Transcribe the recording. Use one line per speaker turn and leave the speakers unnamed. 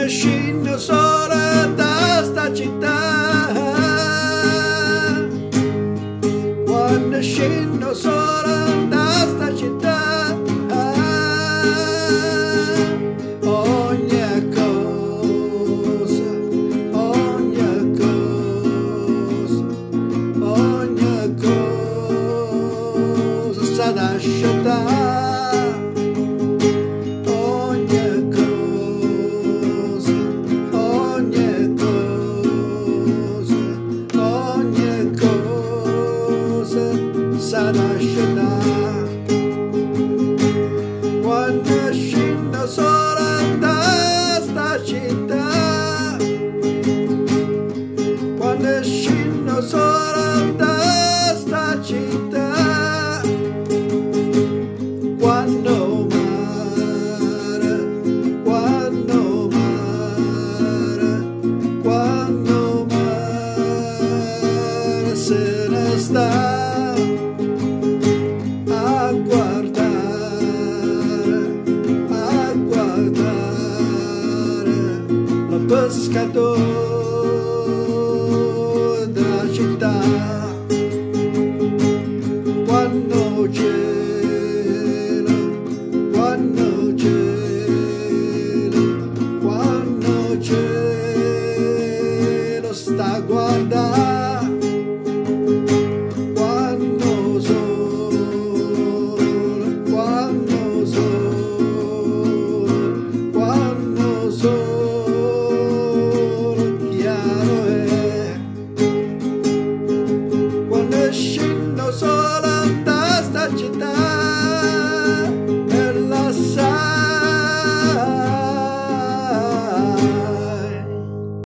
scendo sola da sta città, quando scendo sola da sta città, ogni cosa, ogni cosa, ogni cosa sa da scettare. Quando scendo sola da sta città, quando scendo sola da sta città, quando mare, quando mare, quando mare se ne sta a guardare la pescatore della città, quando